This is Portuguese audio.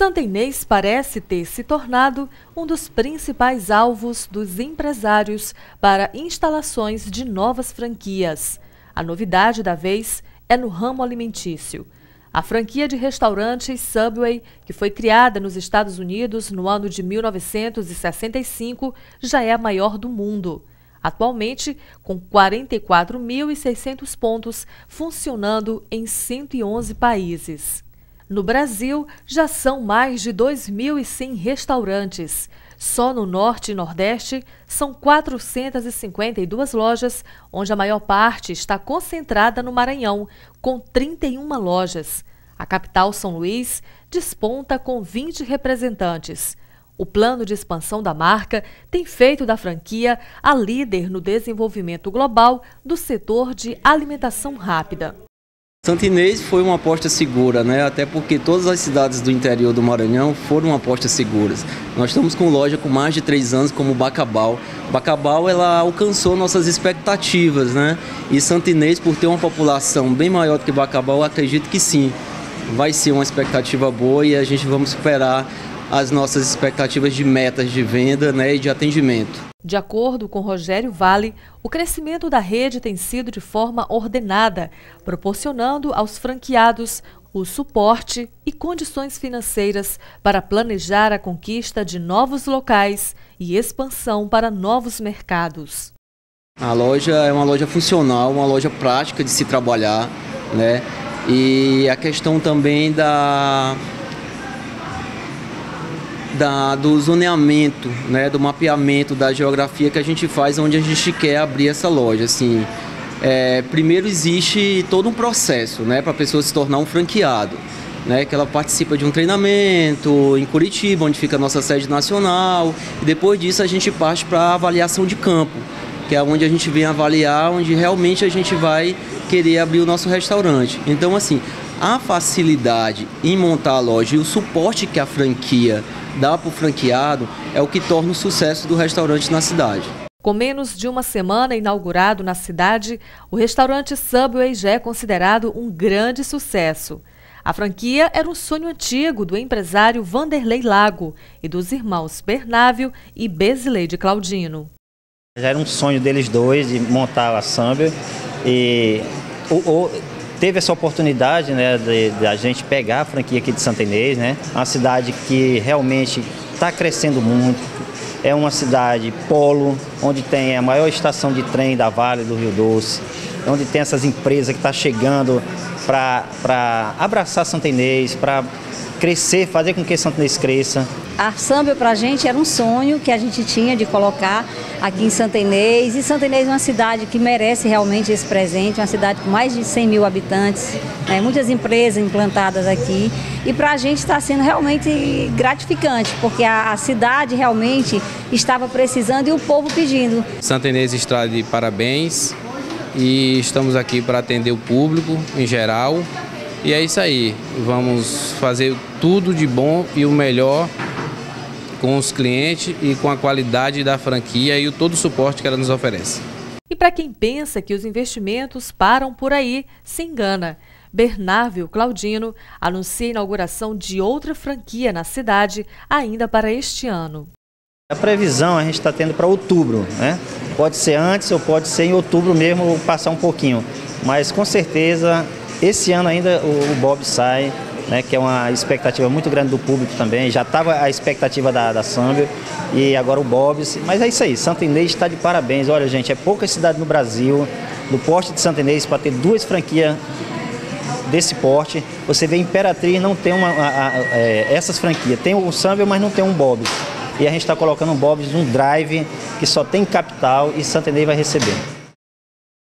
Santa Inês parece ter se tornado um dos principais alvos dos empresários para instalações de novas franquias. A novidade da vez é no ramo alimentício. A franquia de restaurantes Subway, que foi criada nos Estados Unidos no ano de 1965, já é a maior do mundo. Atualmente, com 44.600 pontos funcionando em 111 países. No Brasil, já são mais de 2.100 restaurantes. Só no Norte e Nordeste, são 452 lojas, onde a maior parte está concentrada no Maranhão, com 31 lojas. A capital, São Luís, desponta com 20 representantes. O plano de expansão da marca tem feito da franquia a líder no desenvolvimento global do setor de alimentação rápida. Santa Inês foi uma aposta segura, né? Até porque todas as cidades do interior do Maranhão foram apostas seguras. Nós estamos com loja com mais de 3 anos, como Bacabal. Bacabal, ela alcançou nossas expectativas, né? E Santa Inês, por ter uma população bem maior do que Bacabal, eu acredito que sim, vai ser uma expectativa boa e a gente vamos superar as nossas expectativas de metas de venda, né, e de atendimento. De acordo com Rogério Vale, o crescimento da rede tem sido de forma ordenada, proporcionando aos franqueados o suporte e condições financeiras para planejar a conquista de novos locais e expansão para novos mercados. A loja é uma loja funcional, uma loja prática de se trabalhar, né? E a questão também do zoneamento, né, do mapeamento da geografia que a gente faz onde a gente quer abrir essa loja. Assim, primeiro existe todo um processo, né, para a pessoa se tornar um franqueado, né, que ela participa de um treinamento em Curitiba, onde fica a nossa sede nacional, e depois disso a gente parte para a avaliação de campo, que é onde a gente vem avaliar, onde realmente a gente vai querer abrir o nosso restaurante. Então, assim, a facilidade em montar a loja e o suporte que a franquia dá para o franqueado é o que torna o sucesso do restaurante na cidade. Com menos de uma semana inaugurado na cidade, o restaurante Subway já é considerado um grande sucesso. A franquia era um sonho antigo do empresário Vanderlei Lago e dos irmãos Bernávio e Besileide Claudino. Já era um sonho deles dois de montar a Subway e teve essa oportunidade, né, de a gente pegar a franquia aqui de Santa Inês, né? Uma cidade que realmente está crescendo muito. É uma cidade polo, onde tem a maior estação de trem da Vale do Rio Doce, onde tem essas empresas que estão chegando para abraçar Santa Inês, para crescer, fazer com que Santa Inês cresça. A Subway para a gente era um sonho que a gente tinha de colocar aqui em Santa Inês. E Santa Inês é uma cidade que merece realmente esse presente, uma cidade com mais de 100 mil habitantes, né, muitas empresas implantadas aqui. E para a gente está sendo realmente gratificante, porque a cidade realmente estava precisando e o povo pedindo. Santa Inês está de parabéns e estamos aqui para atender o público em geral. E é isso aí, vamos fazer tudo de bom e o melhor com os clientes e com a qualidade da franquia e todo o suporte que ela nos oferece. E para quem pensa que os investimentos param por aí, se engana. Bernávio Claudino anuncia a inauguração de outra franquia na cidade ainda para este ano. A previsão a gente está tendo para outubro, né? Pode ser antes ou pode ser em outubro mesmo ou passar um pouquinho, mas com certeza esse ano ainda o Bob's sai, né, que é uma expectativa muito grande do público também. Já estava a expectativa da Subway e agora o Bob's. Mas é isso aí, Santa Inês está de parabéns. Olha, gente, é pouca cidade no Brasil, no porte de Santa Inês, para ter 2 franquias desse porte. Você vê Imperatriz, não tem essas franquias. Tem o Subway, mas não tem um Bob's. E a gente está colocando um Bob's num drive que só tem capital e Santa Inês vai receber.